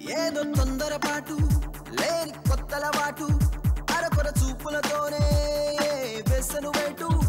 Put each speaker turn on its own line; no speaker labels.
ఏదో తొందరపాటు లేని కొత్తలవాటు అరకొర చూపులతోనే వేసను వేటు